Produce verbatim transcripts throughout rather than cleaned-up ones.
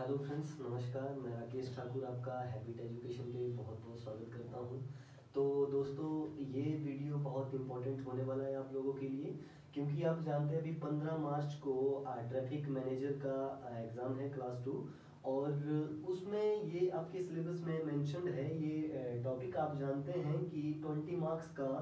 Hello friends, नमस्कार। मैं राकेश ठाकुर आपका हैबिट एजुकेशन पे बहुत बहुत स्वागत करता हूँ। तो दोस्तों, ये वीडियो बहुत इंपॉर्टेंट होने वाला है आप लोगों के लिए, क्योंकि आप जानते हैं अभी पंद्रह मार्च को ट्रैफिक मैनेजर का एग्ज़ाम है क्लास टू। और उसमें ये आपके सिलेबस में मेंशन्ड है। ये टॉपिक आप जानते हैं कि ट्वेंटी मार्क्स का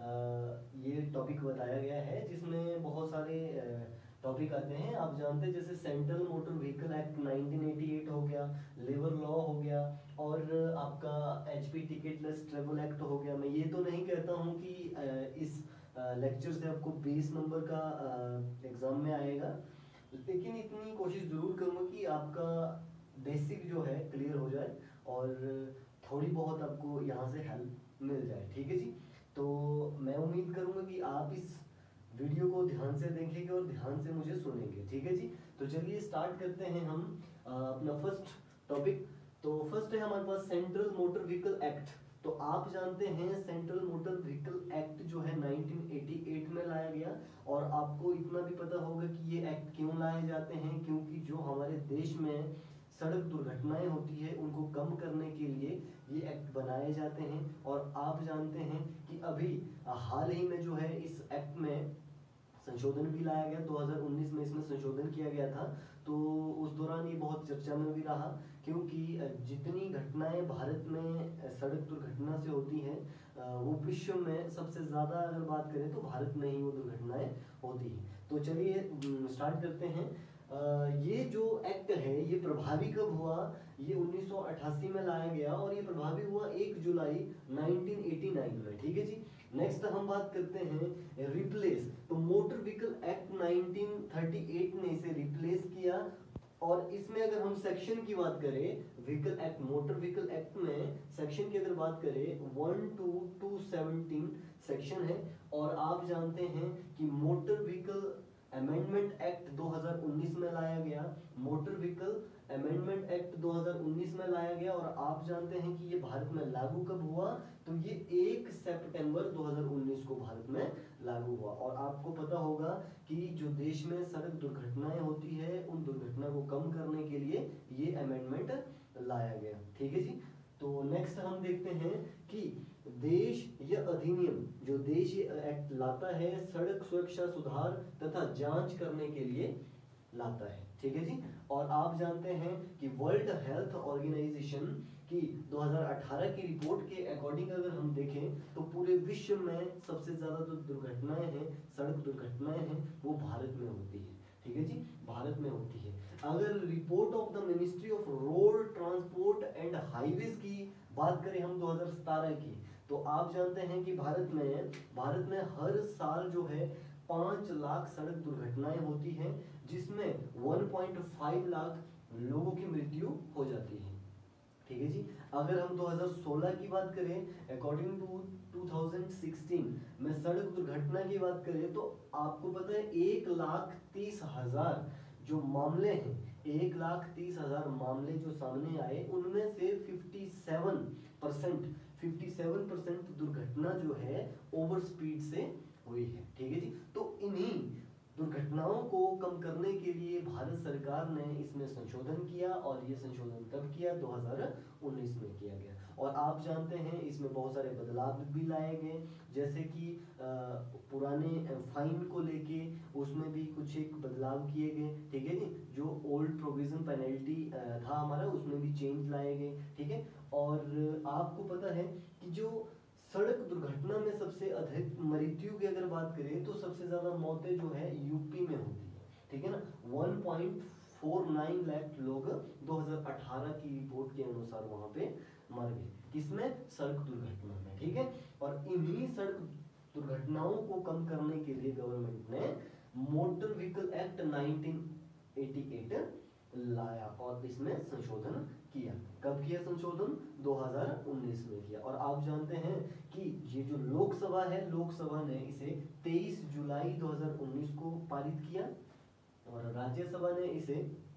अ, ये टॉपिक बताया गया है, जिसमें बहुत सारे टॉपिक आते हैं। आप जानते हैं जैसे central motor vehicle act nineteen eighty eight हो गया, लेबर लॉ हो गया, और आपका एचपी टिकटलेस ट्रेवल एक्ट हो गया। मैं ये तो नहीं कहता हूँ कि अ, इस लेक्चर से आपको बीस नंबर का एग्ज़ाम में आएगा, लेकिन इतनी कोशिश ज़रूर करूँगा कि आपका बेसिक जो है क्लियर हो जाए और थोड़ी बहुत आपको यहाँ से हेल्प मिल जाए। ठीक है जी। तो मैं उम्मीद करूँगा कि आप इस वीडियो को ध्यान से देखेंगे और ध्यान से मुझे सुनेंगे। ठीक है जी। तो चलिए स्टार्ट करते हैं हम अ, अपना फर्स्ट टॉपिक। तो फर्स्ट है हमारे पास सेंट्रल मोटर व्हीकल एक्ट। तो आप जानते हैं सेंट्रल मोटर व्हीकल एक्ट जो है नाइनटीन एटी एट में लाया गया। और आपको इतना भी पता होगा कि ये एक्ट क्यों लाए जाते हैं, क्योंकि जो हमारे देश में सड़क दुर्घटनाएं होती है उनको कम करने के लिए ये एक्ट बनाए जाते हैं। और आप जानते हैं कि अभी हाल ही में जो है इस एक्ट में संशोधन भी लाया गया। दो हज़ार उन्नीस में इसमें संशोधन किया गया था। तो उस दौरान ये बहुत चर्चा में भी रहा, क्योंकि जितनी घटनाएं भारत में सड़क दुर्घटना से होती हैं वो विश्व में सबसे ज़्यादा अगर बात करें तो भारत में ही वो दुर्घटनाएं होती हैं। तो चलिए स्टार्ट करते हैं। ये जो एक्ट है ये प्रभावी कब हुआ? ये उन्नीस सौ अट्ठासी में लाया गया और ये प्रभावी हुआ एक जुलाई नाइनटीन एटी नाइन में। ठीक है जी। नेक्स्ट हम बात करते हैं रिप्लेस। तो motor vehicle act nineteen thirty eight ने इसे रिप्लेस किया। और इसमें अगर हम सेक्शन की बात करें, vehicle act motor vehicle act में सेक्शन की अगर बात करें one two two seventeen section है। और आप जानते हैं कि मोटर व्हीकल अमेंडमेंट एक्ट दो हज़ार उन्नीस में लाया गया। मोटर व्हीकल अमेंडमेंट एक्ट दो हज़ार उन्नीस में लाया गया और आप जानते हैं कि ये भारत में लागू कब हुआ? तो ये एक सितंबर दो हज़ार उन्नीस को भारत में लागू हुआ। और आपको पता होगा कि जो देश में सड़क दुर्घटनाएं होती है उन दुर्घटना को कम करने के लिए ये अमेंडमेंट लाया गया। ठीक है जी। तो नेक्स्ट हम देखते हैं कि देश यह अधिनियम जो देश ये एक्ट लाता है सड़क सुरक्षा सुधार तथा जांच करने के लिए लाता है। ठीक है जी। और आप जानते हैं कि वर्ल्ड हेल्थ ऑर्गेनाइजेशन की दो हज़ार अठारह की रिपोर्ट के अकॉर्डिंग अगर हम देखें तो पूरे विश्व में सबसे ज्यादा जो दुर्घटनाएं हैं, सड़क दुर्घटनाएं हैं, वो भारत में होती है। ठीक है जी, भारत में होती है। अगर report of the ministry of road transport and highways की बात करें हम दो हज़ार सत्रह की, तो आप जानते हैं कि भारत में भारत में हर साल जो है पांच लाख सड़क दुर्घटनाएं होती हैं, जिसमें एक पॉइंट पाँच लाख लोगों की मृत्यु हो जाती है। ठीक है जी। अगर हम दो हज़ार सोलह की बात करें, अकॉर्डिंग टू दो हज़ार सोलह में सड़क दुर्घटना की बात करें तो आपको पता है एक लाख तीस हजार जो मामले हैं, एक लाख तीस हजार मामले जो सामने आए उनमें से सत्तावन परसेंट सत्तावन परसेंट दुर्घटना जो है ओवर स्पीड से हुई है। ठीक है जी। तो इन्हीं दुर्घटनाओं को कम करने के लिए भारत सरकार ने इसमें संशोधन किया और ये संशोधन कब किया? दो हज़ार उन्नीस में किया गया। और आप जानते हैं इसमें बहुत सारे बदलाव भी लाए गए, जैसे कि पुराने फाइन को लेके उसमें भी कुछ एक बदलाव किए गए। ठीक है जी। जो ओल्ड प्रोविजन पेनल्टी था हमारा उसमें भी चेंज लाए गए। ठीक है। और आपको पता है कि जो सड़क दुर्घटना में सबसे अधिक मृत्यु की अगर बात करें तो सबसे ज्यादा मौतें जो है यूपी में होती है। ठीक है ना, एक पॉइंट चार नौ लाख लोग दो हज़ार अठारह की रिपोर्ट के अनुसार वहां पे मर गए, किसमें? सड़क दुर्घटना में। ठीक है। और इन्हीं सड़क दुर्घटनाओं को कम करने के लिए गवर्नमेंट ने motor vehicle act nineteen eighty eight लाया और इसमें संशोधन किया। कब किया संशोधन? दो हज़ार उन्नीस में किया। और आप जानते हैं कि ये जो लोकसभा है, लोकसभा ने इसे तेईस जुलाई दो हज़ार उन्नीस को पारित किया और राज्यसभा ने इसे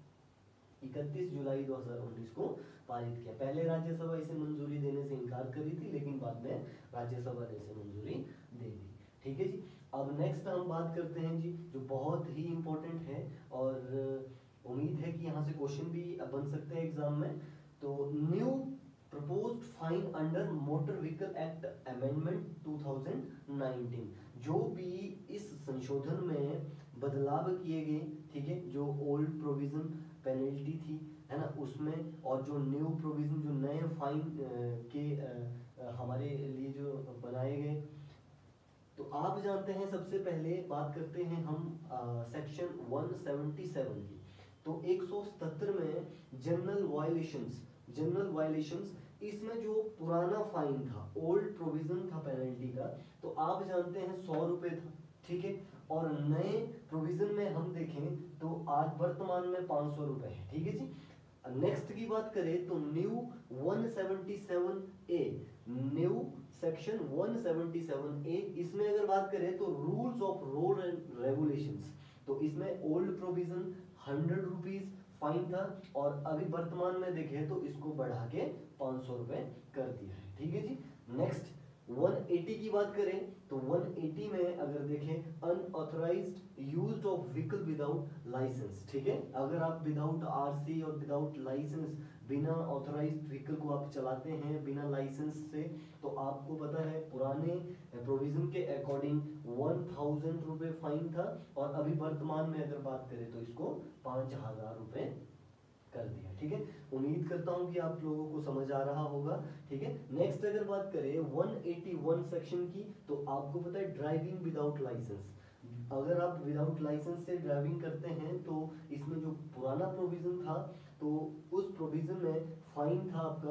इकतीस जुलाई दो हज़ार उन्नीस को पारित किया। पहले राज्यसभा इसे मंजूरी देने से इनकार करी थी, लेकिन बाद में राज्यसभा ने इसे मंजूरी दे दी। ठीक है जी। अब नेक्स्ट हम बात करते हैं जी जो बहुत ही इंपॉर्टेंट है और उम्मीद है कि यहाँ से क्वेश्चन भी बन सकते हैं एग्जाम में। तो new proposed fine under motor vehicle act amendment two thousand nineteen, जो भी इस संशोधन में बदलाव किए गए, ठीक है, जो ओल्ड प्रोविजन पेनल्टी थी, है ना, उसमें, और जो न्यू प्रोविजन, जो नए फाइन के आ, हमारे लिए जो बनाए गए। तो आप जानते हैं, सबसे पहले बात करते हैं हम सेक्शन वन सेवेंटी सेवन की। तो एक सौ सतहत्तर में जनरल वायलेशंस, जनरल वायलेशंस, इसमें जो पुराना फाइन था, ओल्ड प्रोविजन था पेनल्टी का, तो आप जानते हैं सौ रुपए था, ठीक है, और नए प्रोविजन में हम देखें तो आज वर्तमान में पाँच सौ रुपए है, ठीक है जी। नेक्स्ट की बात करें तो new one seventy seven A, new section one seventy seven A, इसमें अगर बात करें तो rules of road and regulations, तो इसमें old provision hundred rupees fine था, और अभी वर्तमान में देखें तो इसको बढ़ा के पाँच सौ रुपए कर दिया है, ठीक है जी। नेक्स्ट वन एटी की बात करें तो वन एटी में अगर देखें unauthorised use of vehicle without licence, ठीक है, अगर आप विदाउट आरसी और विदाउट लाइसेंस, बिना ऑथराइज्ड व्हीकल को आप चलाते हैं बिना लाइसेंस से, तो आपको पता है पुराने प्रोविजन के अकॉर्डिंग वन थाउजेंड रुपए फाइन था, और अभी वर्तमान में अगर बात करें तो इसको पाँच हजार रुपए कर दिया, ठीक है। उम्मीद करता हूं कि आप लोगों को समझ आ रहा होगा, ठीक है। नेक्स्ट अगर बात करें वन एटी वन सेक्शन की, तो आपको पता है ड्राइविंग विदाउट लाइसेंस, अगर आप विदाउट लाइसेंस से ड्राइविंग करते हैं तो इसमें जो पुराना प्रोविजन था, तो उस प्रोविजन में फाइन था आपका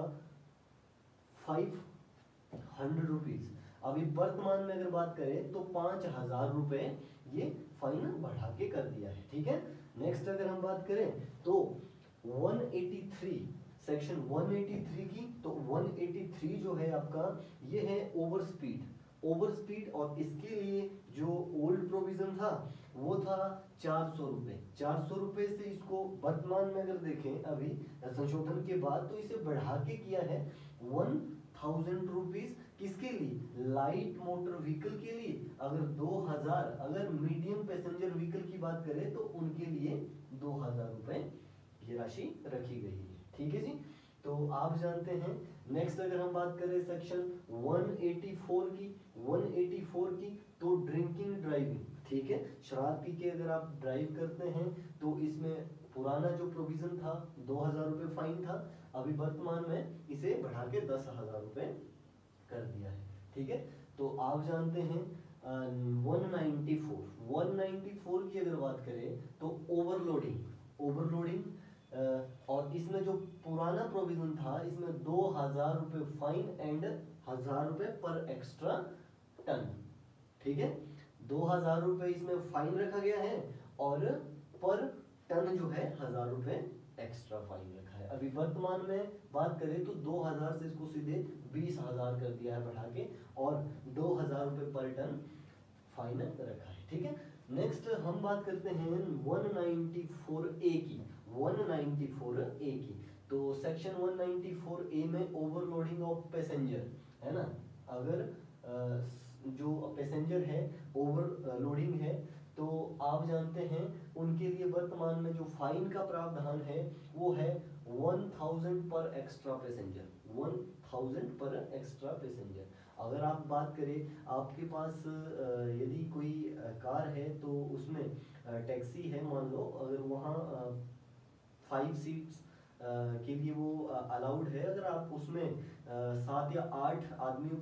फाइव हंड्रेड रुपीज, अभी वर्तमान में अगर बात करें तो पांच हजार रुपए ये फाइन बढ़ा के कर दिया है, ठीक है। नेक्स्ट अगर हम बात करें तो one eighty three, section one eighty three की, तो वन एटी थ्री जो है आपका, ये है ओवर स्पीड, ओवर स्पीड, और इसके लिए जो ओल्ड प्रोविजन था वो था चार सौ रुपए, चार सौ रुपए से इसको वर्तमान में अगर देखें अभी संशोधन के बाद, तो इसे बढ़ा के किया है वन थाउजेंड रुपीज, किसके लिए, लाइट मोटर व्हीकल के लिए, अगर दो हजार, अगर मीडियम पैसेंजर व्हीकल की बात करें तो उनके लिए दो हजार रुपए ये राशि रखी गई है, ठीक है जी। तो आप जानते हैं, नेक्स्ट अगर हम बात करें सेक्शन वन एटी फोर की, वन एटी फोर की, तो ड्रिंकिंग ड्राइविंग, ठीक है, शराब पी के अगर आप ड्राइव करते हैं तो इसमें पुराना जो प्रोविजन था दो हजार रुपए फाइन था, अभी वर्तमान में इसे बढ़ा के दस हजार रुपए कर दिया है, ठीक है। तो आप जानते हैं one ninety four, one ninety four की अगर बात करें तो ओवरलोडिंग, ओवरलोडिंग, और इसमें जो पुराना प्रोविजन था इसमें दो हजार रुपए फाइन एंड हजार रुपए पर एक्स्ट्रा टन, ठीक है, दो हजार रुपए इसमें फाइन रखा गया है, और पर टन जो है हजार रुपए एक्स्ट्रा फाइन रखा है। अभी वर्तमान में बात करें तो दो हजार से इसको सीधे बीस हजार कर दिया है बढ़ा के, और दो हजार रुपए पर टन फाइन रखा है, ठीक है। नेक्स्ट हम बात करते हैं वन नाइन्टी फोर ए की, वन नाइन्टी फोर ए की, तो section one ninety four A में ओवरलोडिंग ऑफ पैसेंजर, है ना, अगर जो पैसेंजर है ओवरलोडिंग है, तो आप जानते हैं उनके लिए वर्तमान में जो फाइन का प्रावधान है वो है वन थाउजेंड पर एक्स्ट्रा पैसेंजर, वन थाउजेंड पर एक्स्ट्रा पैसेंजर। अगर आप बात करें, आपके पास यदि कोई कार है तो उसमें टैक्सी है मान लो, अगर वहाँ फाइव सीट्स के लिए वो अलाउड है, अगर आप उसमें सात या आठ आदमियों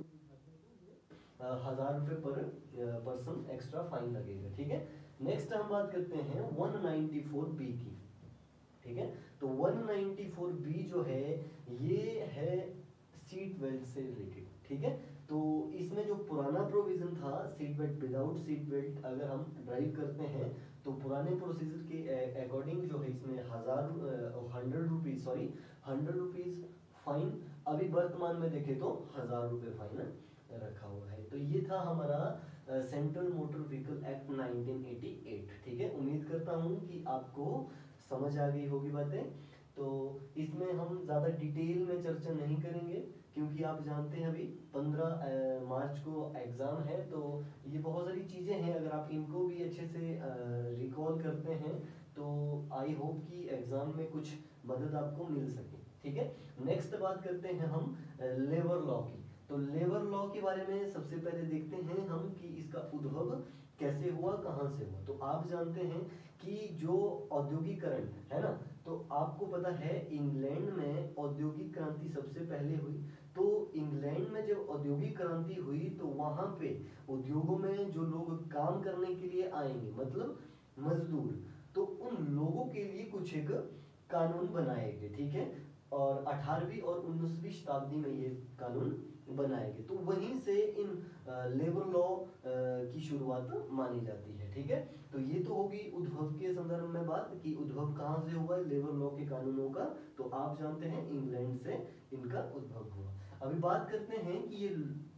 हजार रुपए पर पर्सन एक्स्ट्रा फाइन लगेगा, ठीक है। नेक्स्ट हम बात करते हैं वन नाइन्टी फोर बी की, ठीक है। तो वन नाइन्टी फोर बी जो है ये है सीट बेल्ट से रिलेटेड, ठीक है। तो इसमें जो पुराना प्रोविजन था seat belt, without seat belt अगर हम ड्राइव करते हैं तो पुराने प्रोसीजर के अकॉर्डिंग जो है इसमें हजार hundred rupees sorry hundred rupees fine, अभी वर्तमान में देखें तो हजार रुपए फाइन रखा हुआ है। तो ये था हमारा central motor vehicle act nineteen eighty eight, ठीक है। उम्मीद करता हूँ कि आपको समझ आ गई होगी बातें। तो इसमें हम ज़्यादा डिटेल में चर्चा नहीं करेंगे, क्योंकि आप जानते हैं अभी पंद्रह मार्च को एग्ज़ाम है। तो ये बहुत सारी चीज़ें हैं, अगर आप इनको भी अच्छे से रिकॉल करते हैं तो आई होप कि एग्ज़ाम में कुछ मदद आपको मिल सके। ठीक है, नेक्स्ट बात करते हैं हम लेबर लॉ की। तो लेबर लॉ के बारे में सबसे पहले देखते हैं हम कि इसका उद्भव कैसे हुआ, कहाँ से हुआ। तो आप जानते हैं कि जो औद्योगिकरण है ना, तो आपको पता है इंग्लैंड में औद्योगिक क्रांति सबसे पहले हुई। तो इंग्लैंड में जब औद्योगिक क्रांति हुई तो वहाँ पे उद्योगों में जो लोग काम करने के लिए आएंगे, मतलब मजदूर, तो उन लोगों के लिए कुछ एक कानून बनाए गए। ठीक है, और अठारहवीं और उन्नीसवीं शताब्दी में ये कानून बनाए गए। तो वहीं से इन लेबर लॉ की शुरुआत मानी जाती है। ठीक है, तो ये तो होगी उद्भव के संदर्भ में बात कि उद्भव कहाँ से हुआ लेबर लॉ के कानूनों का। तो आप जानते हैं इंग्लैंड से इनका उद्भव हुआ। अभी बात करते हैं कि ये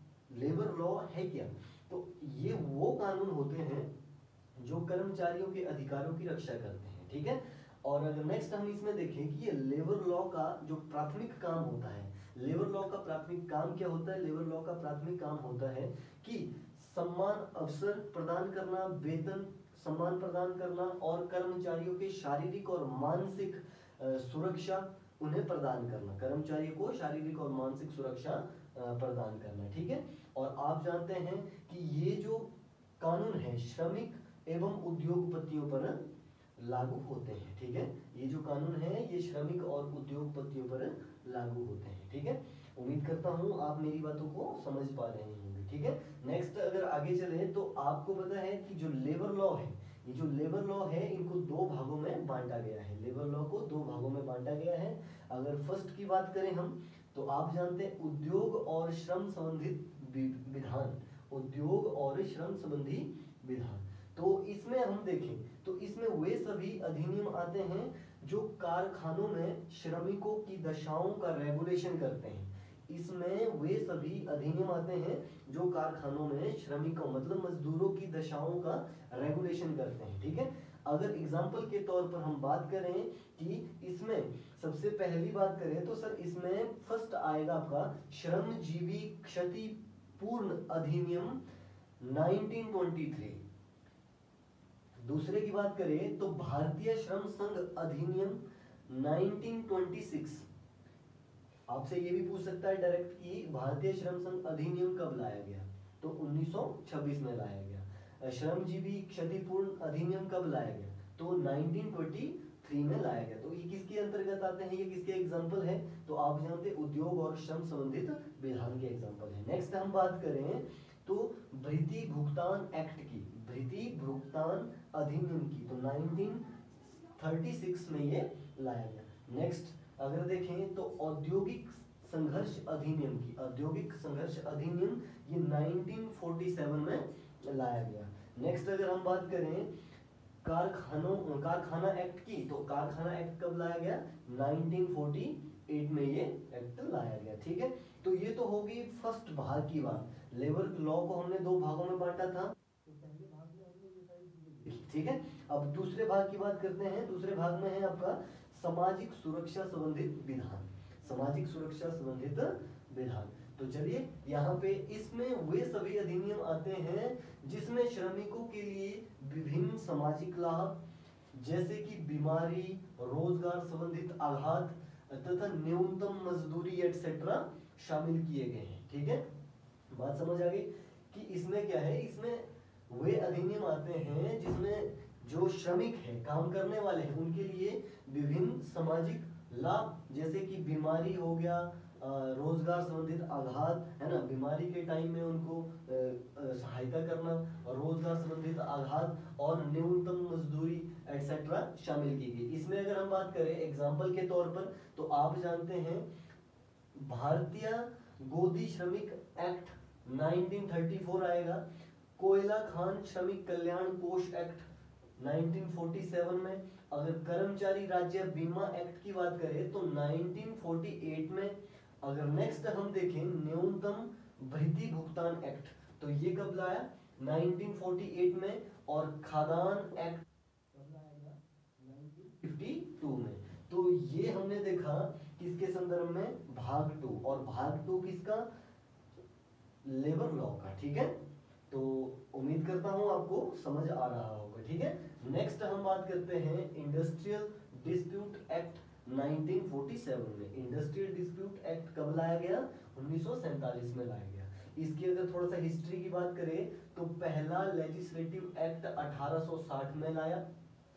लेबर लॉ है क्या। तो ये वो कानून होते हैं जो कर्मचारियों के अधिकारों की रक्षा करते हैं। ठीक है, और अगर नेक्स्ट हम इसमें देखें कि ये लेबर लॉ का जो प्राथमिक काम होता है, लेबर लॉ का प्राथमिक काम क्या होता है। लेबर लॉ का प्राथमिक काम होता है कि सम्मान अवसर प्रदान करना, वेतन सम्मान प्रदान करना और कर्मचारियों के शारीरिक और मानसिक सुरक्षा उन्हें प्रदान करना, कर्मचारियों को शारीरिक और मानसिक सुरक्षा प्रदान करना। ठीक है, और आप जानते हैं कि ये जो कानून है श्रमिक एवं उद्योगपतियों पर लागू होते हैं। ठीक है, ये जो कानून है ये श्रमिक और उद्योगपतियों पर लागू होते हैं। ठीक है, उम्मीद करता हूँ आप मेरी बातों को समझ पा रहे होंगे। ठीक है, नेक्स्ट अगर आगे चले तो आपको पता है कि जो लेबर लॉ है, ये जो लेबर लॉ है इनको दो भागों में बांटा गया है। लेबर लॉ को दो भागों में बांटा गया है। अगर फर्स्ट की बात करें हम, तो आप जानते हैं उद्योग और श्रम संबंधित विधान, उद्योग और श्रम संबंधी विधान। तो इसमें हम देखें तो इसमें वे सभी अधिनियम आते हैं जो कारखानों में श्रमिकों की दशाओं का रेगुलेशन करते हैं। इसमें वे सभी अधिनियम आते हैं जो कारखानों में श्रमिकों मतलब मजदूरों की दशाओं का रेगुलेशन करते हैं। ठीक है, अगर एग्जाम्पल के तौर पर हम बात करें कि इसमें सबसे पहली बात करें तो सर इसमें फर्स्ट आएगा आपका श्रमजीवी क्षतिपूर्ण अधिनियम नाइनटीन ट्वेंटी थ्री। दूसरे की बात करें तो भारतीय श्रम संघ अधिनियम नाइनटीन ट्वेंटी सिक्स। आपसे ये भी पूछ सकता है डायरेक्ट कि भारतीय श्रम संघ अधिनियम कब लाया गया, तो उन्नीस सौ छब्बीस में लाया गया। श्रमजीवी क्षतिपूर्ण अधिनियम कब लाया गया, तो नाइनटीन ट्वेंटी थ्री में लाया गया। तो ये किसके अंतर्गत आते हैं, ये किसके एग्जाम्पल है, तो आप जानते हैं उद्योग और श्रम संबंधित विधान के एग्जाम्पल है। नेक्स्ट हम बात करें तो भृति भुगतान एक्ट की, भृति भुगतान अधिनियम की, तो नाइनटीन थर्टी सिक्स में ये लाया गया। नेक्स्ट अगर देखें तो औद्योगिक संघर्ष अधिनियम की, औद्योगिक संघर्ष अधिनियम ये नाइनटीन फोर्टी सेवन में लाया गया। नेक्स्ट अगर हम बात करें कारखानों कारखाना एक्ट की, तो कारखाना एक्ट कब लाया गया, नाइनटीन फोर्टी एट में ये एक्ट लाया गया। ठीक है, तो ये तो होगी फर्स्ट भाग की बात। लेबर लॉ को हमने दो भागों में बांटा था, तो पहले भाग में हमने ये सारी चीजें देखी। ठीक है, अब दूसरे भाग की बात करते हैं। दूसरे भाग में है आपका सामाजिक सुरक्षा संबंधित विधान, सामाजिक सुरक्षा संबंधित विधान। तो चलिए यहाँ पे इसमें वे सभी अधिनियम आते हैं जिसमें श्रमिकों के लिए विभिन्न सामाजिक लाभ जैसे कि बीमारी, रोजगार संबंधित आघात तथा न्यूनतम मजदूरी एटसेट्रा शामिल किए गए हैं। ठीक है, बात समझ आ गई कि इसमें क्या है, इसमें वे अधिनियम आते हैं जिसमें जो श्रमिक है, काम करने वाले हैं, उनके लिए विभिन्न सामाजिक लाभ जैसे कि बीमारी हो गया, रोजगार संबंधित आघात है ना, बीमारी के टाइम में उनको सहायता करना, रोजगार संबंधित आघात और न्यूनतम मजदूरी एटसेट्रा शामिल की गई। इसमें अगर हम बात करें एग्जाम्पल के तौर पर, तो आप जानते हैं भारतीय गोदी श्रमिक एक्ट नाइनटीन थर्टी फोर आएगा, कोयला खान श्रमिक कल्याण कोष एक्ट नाइनटीन फोर्टी सेवन में, अगर कर्मचारी राज्य बीमा एक्ट की बात करें तो नाइनटीन फोर्टी एट में, अगर नेक्स्ट हम देखें न्यूनतम भृति भुगतान एक्ट, तो ये कब लाया, नाइनटीन फोर्टी एट में, और खादान एक्ट कब लाया गया, नाइनटीन फिफ्टी टू में। तो ये हमने देखा किसके संदर्भ में, भाग टू, और भाग टू किसका, लेबर लॉ का। ठीक है, तो उम्मीद करता हूं आपको समझ आ रहा होगा। ठीक है, नेक्स्ट हम बात करते हैं industrial dispute act nineteen forty seven में। इंडस्ट्रियल डिस्प्यूट एक्ट कब लाया गया, उन्नीस सौ सैंतालीस में लाया गया। इसकी अगर थोड़ा सा हिस्ट्री की बात करें तो पहला लेजिस्लेटिव एक्ट अठारह सौ साठ में लाया।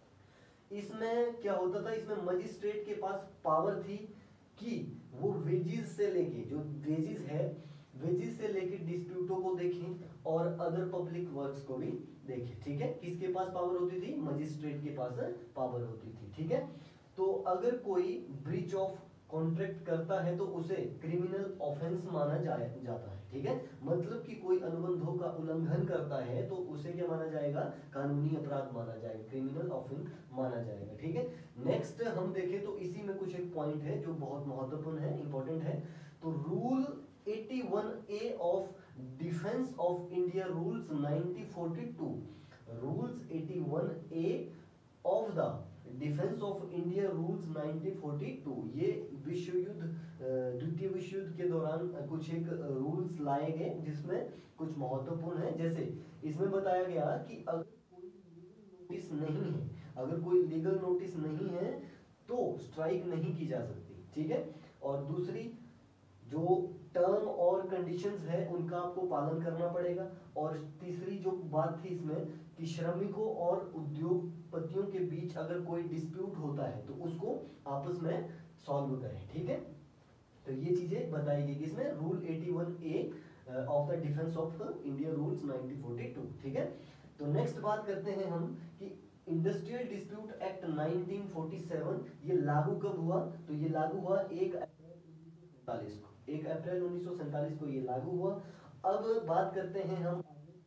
इसमें क्या होता था, इसमें मजिस्ट्रेट के पास पावर थी कि वो वेजिस से लेके, जो वेजिस है, वेजिस से लेके डिस्प्यूटों को देखें और अदर पब्लिक वर्क्स को भी देखें। ठीक है, किसके पास पावर होती थी, मजिस्ट्रेट के पास पावर होती थी। ठीक है, तो अगर कोई ब्रीच ऑफ कॉन्ट्रैक्ट करता है तो उसे क्रिमिनल ऑफेंस माना जाए जाता है। ठीक है, मतलब कि कोई अनुबंधों का उल्लंघन करता है तो उसे क्या माना जाएगा, कानूनी अपराध माना जाएगा, क्रिमिनल ऑफेंस माना जाएगा। ठीक है, नेक्स्ट हम देखें तो इसी में कुछ एक पॉइंट है जो बहुत महत्वपूर्ण है, इंपॉर्टेंट है। तो रूल इक्यासी A of defence of India rules nineteen forty two, rules इक्यासी A of the defence of India rules nineteen forty two, ये विश्व युद्ध, द्वितीय विश्व युद्ध के दौरान कुछ एक रूल्स लाए गए जिसमें कुछ महत्वपूर्ण है। जैसे इसमें बताया गया कि अगर कोई नोटिस नहीं है, अगर कोई लीगल नोटिस नहीं है तो स्ट्राइक नहीं की जा सकती। ठीक है, और दूसरी जो टर्म और कंडीशंस है उनका आपको पालन करना पड़ेगा। और तीसरी जो बात थी इसमें कि श्रमिकों और उद्योगपतियों के बीच अगर कोई डिस्प्यूट होता है तो उसको आपस में सॉल्व करें। ठीक है, तो ये चीजें बताई गई इसमें रूल इक्यासी A of the defence of India rules nineteen forty two. ठीक है, तो नेक्स्ट बात करते हैं हम कि industrial dispute act nineteen forty seven ये लागू कब हुआ, तो ये लागू हुआ एक अप्रैल उन्नीस सौ सैंतालीस को, एक अप्रैल उन्नीस सौ सैंतालीस को ये लागू हुआ। अब बात करते हैं हम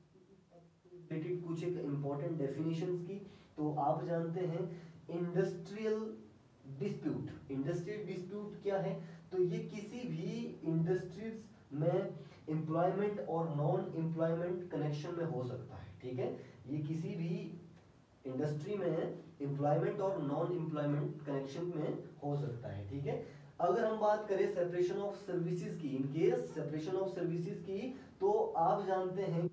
रिलेटेड कुछ एक इंपॉर्टेंट डेफिनेशंस की। तो आप जानते हैं इंडस्ट्रियल डिस्प्यूट, इंडस्ट्रियल डिस्प्यूट क्या है, तो ये किसी भी इंडस्ट्रीज में एम्प्लॉयमेंट और नॉन एम्प्लॉयमेंट कनेक्शन में हो सकता है। ठीक है, ये किसी भी इंडस्ट्री में एम्प्लॉयमेंट और नॉन एम्प्लॉयमेंट कनेक्शन में हो सकता है। ठीक है, अगर हम बात करें सेपरेशन ऑफ सर्विसेज की, in case separation of services की, तो आप जानते हैं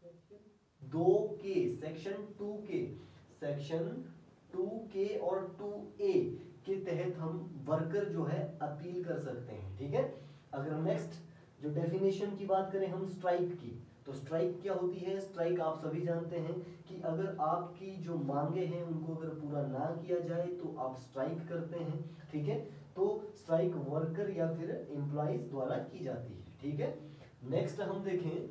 दो के, सेक्शन टू के, सेक्शन टू के और टू ए के तहत हम वर्कर जो है अपील कर सकते हैं। ठीक है, अगर नेक्स्ट जो डेफिनेशन की बात करें हम स्ट्राइक की, तो स्ट्राइक क्या होती है, स्ट्राइक आप सभी जानते हैं कि अगर आपकी जो मांगे हैं उनको अगर पूरा ना किया जाए तो आप स्ट्राइक करते हैं। ठीक है, तो स्ट्राइक वर्कर या फिर एम्प्लॉइज द्वारा की जाती है। ठीक है, नेक्स्ट हम देखें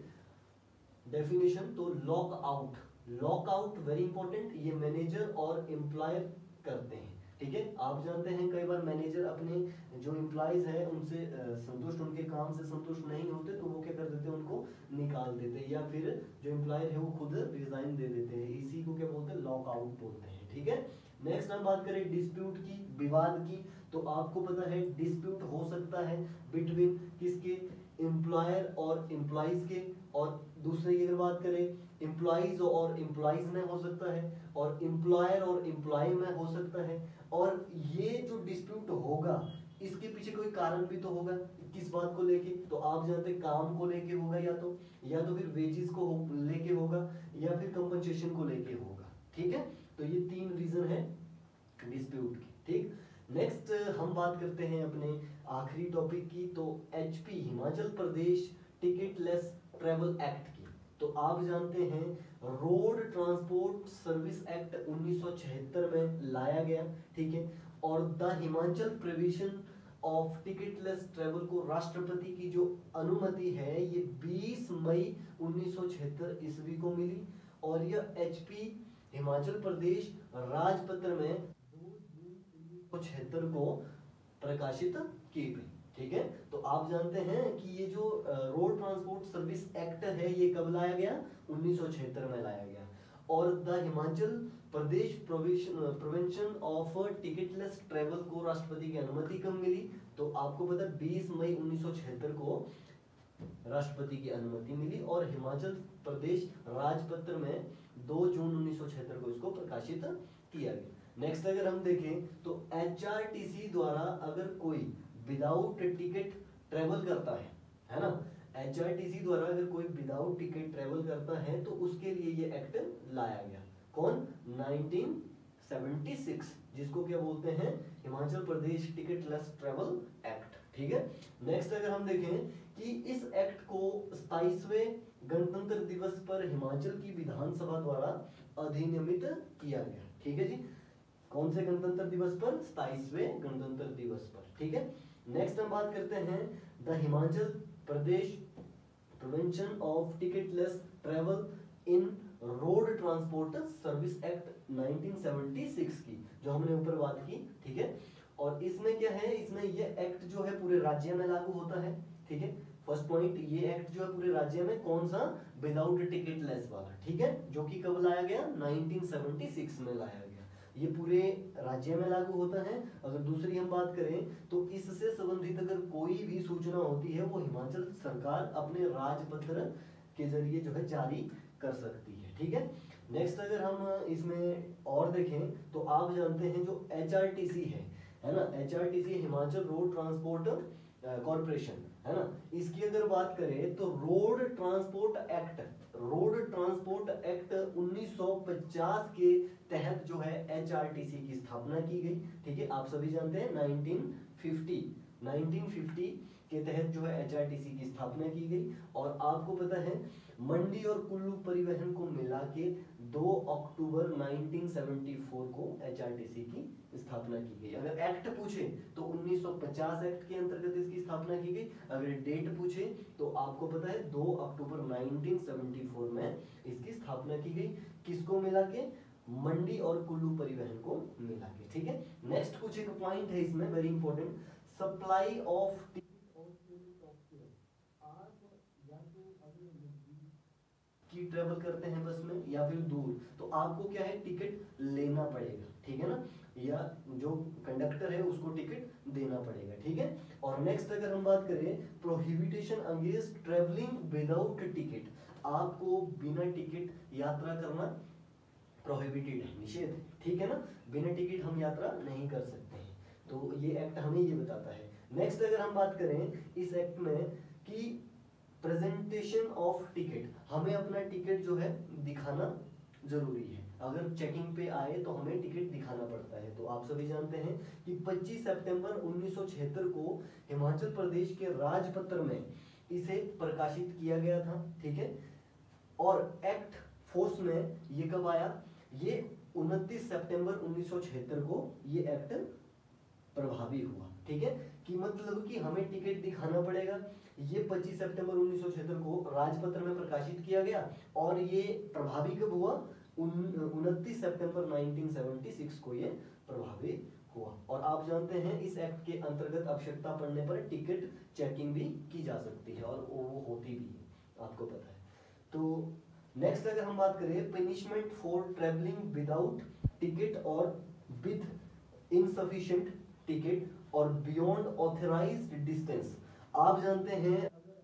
डेफिनेशन, तो lock out, lock out very important, ये मैनेजर और एम्प्लॉयर करते हैं। ठीक है, आप जानते हैं कई बार मैनेजर अपने जो एम्प्लॉइज हैं उनसे संतुष्ट, उनके काम से संतुष्ट नहीं होते तो वो क्या कर देते हैं, उनको निकाल देते हैं, या फिर जो एम्प्लॉयर है वो खुद रिजाइन दे देते हैं। इसी को क्या बोलते हैं, लॉक आउट बोलते हैं। ठीक है, नेक्स्ट हम बात करें डिस्प्यूट की, विवाद की, तो आपको पता है डिस्प्यूट हो सकता है बिटवीन किसके, एम्प्लॉयर और एम्प्लॉइज के, और दूसरे की अगर बात करें एम्प्लॉइज और एम्प्लॉइज में हो सकता है, और एम्प्लॉयर और एम्प्लॉय में हो सकता है। और ये जो डिस्प्यूट होगा इसके पीछे कोई कारण भी तो होगा, किस बात को लेके, तो आप जानते हैं काम को लेके होगा, या तो या तो फिर वेजेस को लेके होगा, या फिर कंपनसेशन को लेके होगा। ठीक है, तो ये तीन रीजन है डिस्प्यूट की। ठीक, नेक्स्ट हम बात करते हैं अपने आखिरी टॉपिक की, तो HP Himachal Pradesh ticketless travel act की। तो आप जानते हैं रोड ट्रांसपोर्ट सर्विस एक्ट उन्नीस सौ छिहत्तर में लाया गया। ठीक है, और the Himachal provision of ticketless travel को राष्ट्रपति की जो अनुमति है ये बीस मई उन्नीस सौ छिहत्तर ईस्वी को मिली, और यह एचपी हिमाचल प्रदेश राजपत्र में दो जून उन्नीस सौ छिहत्तर को प्रकाशित की गई। ठीक है, तो आप जानते हैं कि ये जो रोड ट्रांसपोर्ट सर्विस एक्ट है ये कब लाया गया, उन्नीस सौ छिहत्तर में लाया गया। और the Himachal Pradesh provision of ticketless travel को राष्ट्रपति की अनुमति कब मिली, तो आपको पता है बीस मई उन्नीस सौ छिहत्तर को राष्ट्रपति की अनुमति मिली, और हिमाचल प्रदेश राजपत्र में दो जून उन्नीस सौ छिहत्तर को इसको प्रकाशित किया गया। नेक्स्ट अगर हम देखें तो एच आर टी सी द्वारा अगर कोई विदाउट टिकट ट्रेवल करता है है ना, एच आर टी सी द्वारा अगर कोई विदाउट टिकट ट्रेवल करता है तो उसके लिए ये एक्ट लाया गया। कौन? नाइनटीन सेवेंटी सिक्स, जिसको क्या बोलते हैं? Himachal Pradesh ticketless travel act. ठीक है। नेक्स्ट अगर हम देखें कि इस एक्ट को सताईसवें गणतंत्र दिवस पर हिमाचल की विधानसभा द्वारा अधिनियमित किया गया। ठीक है जी, कौन से गणतंत्र दिवस पर? सताईसवें गणतंत्र दिवस पर। ठीक है। नेक्स्ट हम बात करते हैं the Himachal Pradesh prevention of ticketless travel in road transport service act nineteen seventy six की, जो हमने ऊपर बात की। ठीक है। और इसमें क्या है, इसमें ये एक्ट जो है पूरे राज्य में लागू होता है। ठीक है। फर्स्ट पॉइंट, ये एक्ट जो है पूरे राज्य में कौन सा? विदाउट टिकटलेस वाला। ठीक है, जो कि कब लाया गया? नाइनटीन सेवेंटी सिक्स में लाया गया। ये पूरे राज्य में लागू होता है। अगर दूसरी हम बात करें तो इससे संबंधित अगर कोई भी सूचना होती है वो हिमाचल सरकार अपने राजपत्र के जरिए जो है जारी कर सकती है। ठीक है। नेक्स्ट अगर हम इसमें और देखें तो आप जानते हैं जो एच आर टी सी है है ना, H R T C Himachal road transport corporation है ना, इसकी अगर बात करें तो road transport act road transport act उन्नीस सौ पचास के तहत जो है एच आर टी सी की स्थापना की गई। ठीक है, आप सभी जानते हैं नाइनटीन फिफ्टी नाइनटीन फिफ्टी के तहत जो है एच आर टी सी की स्थापना की गई। और आपको पता है मंडी और कुल्लू परिवहन को मिला के दो अक्टूबर नाइनटीन सेवेंटी फोर को एच आर टी सी की स्थापना की गई। अगर एक्ट पूछे तो उन्नीस सौ पचास एक्ट के अंतर्गत इसकी स्थापना की गई। अगर डेट पूछे तो आपको पता है दो अक्टूबर नाइनटीन सेवेंटी फोर में इसकी स्थापना की गई। किसको मिला के? मंडी और कुल्लू परिवहन को मिला के। ठीक है। नेक्स्ट कुछ एक पॉइंट है इसमें वेरी इंपॉर्टेंट, सप्लाई ऑफ की ट्रेवल करते हैं बस में या फिर दूर, तो आपको क्या है? टिकट लेना पड़ेगा। ठीक है ना, या जो कंडक्टर है उसको टिकट देना पड़ेगा। ठीक है। और नेक्स्ट अगर हम बात करें prohibition against travelling without ticket, आपको बिना टिकट यात्रा करना प्रोहिबिटेड है, निषेध है। ठीक है ना, बिना टिकट हम यात्रा नहीं कर सकते हैं। तो ये एक्ट हमें ये बताता है। नेक्स्ट अगर हम बात करें इस एक्ट में कि प्रेजेंटेशन ऑफ टिकट, हमें अपना टिकट जो है दिखाना जरूरी है। अगर चेकिंग पे आए तो हमें टिकट दिखाना पड़ता है। तो आप सभी जानते हैं कि पच्चीस सितंबर उन्नीस सौ छिहत्तर को हिमाचल प्रदेश के राजपत्र में इसे प्रकाशित किया गया था। ठीक है। और एक्ट फोर्स में ये कब आया? ये उनतीस सितंबर उन्नीस सौ छिहत्तर को ये एक्ट प्रभावी हुआ। ठीक है, कि मतलब कि हमें टिकट दिखाना पड़ेगा। ये पच्चीस सितंबर उन्नीस सौ छिहत्तर को राजपत्र में प्रकाशित किया गया और ये प्रभावी कब हुआ? उनतीस सितंबर नाइनटीन सेवेंटी सिक्स को ये प्रभावी हुआ। और आप जानते हैं इस एक्ट के अंतर्गत आवश्यकता पड़ने पर टिकट चेकिंग भी की जा सकती है और वो होती भी है, आपको पता है। तो नेक्स्ट अगर हम बात करें punishment for travelling without ticket और विद इनसफिशिएंट टिकट और बियॉन्ड ऑथराइज्ड डिस्टेंस, आप जानते हैं अगर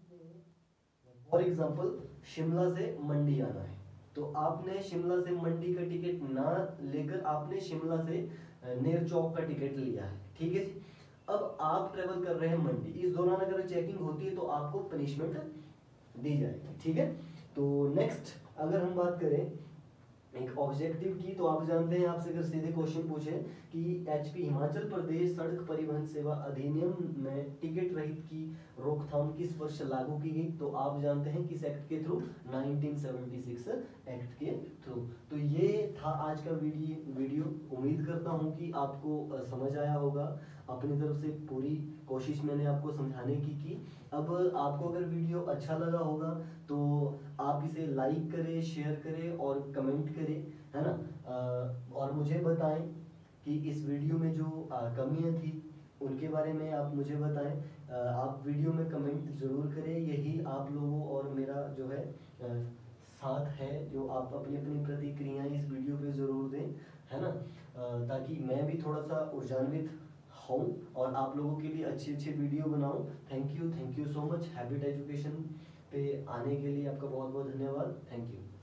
आपने फॉर एग्जांपल शिमला से मंडी आना है तो आपने शिमला से मंडी का टिकट ना लेकर आपने शिमला से नेर चौक का टिकट लिया है। ठीक है जी। अब आप ट्रेवल कर रहे हैं मंडी, इस दौरान अगर चेकिंग होती है तो आपको पनिशमेंट दी जाएगी। ठीक है। तो नेक्स्ट अगर हम बात करें एक ऑब्जेक्टिव की, तो आप जानते हैं आपसे अगर सीधे क्वेश्चन पूछे कि एचपी हिमाचल प्रदेश सड़क परिवहन सेवा अधिनियम में टिकट रहित की रोकथाम किस वर्ष लागू की गई, तो आप जानते हैं किस एक्ट के थ्रू? नाइनटीन सेवेंटी सिक्स एक्ट के थ्रू। तो ये था आज का वीडियो वीडियो उम्मीद करता हूं कि आपको समझ आया होगा। अपनी तरफ से पूरी कोशिश मैंने आपको समझाने की की। अब आपको अगर वीडियो अच्छा लगा होगा तो आप इसे लाइक करें, शेयर करें और कमेंट करें, है ना। आ, और मुझे बताएं कि इस वीडियो में जो कमियां थी उनके बारे में आप मुझे बताएं। आ, आप वीडियो में कमेंट ज़रूर करें, यही आप लोगों और मेरा जो है आ, साथ है, जो आप अपनी अपनी प्रतिक्रियाएं इस वीडियो पे ज़रूर दें, है ना, आ, ताकि मैं भी थोड़ा सा ऊर्जान्वित हूँ और आप लोगों के लिए अच्छे अच्छे वीडियो बनाऊँ। Thank you thank you so much. Habit education पे आने के लिए आपका बहुत बहुत धन्यवाद। Thank you.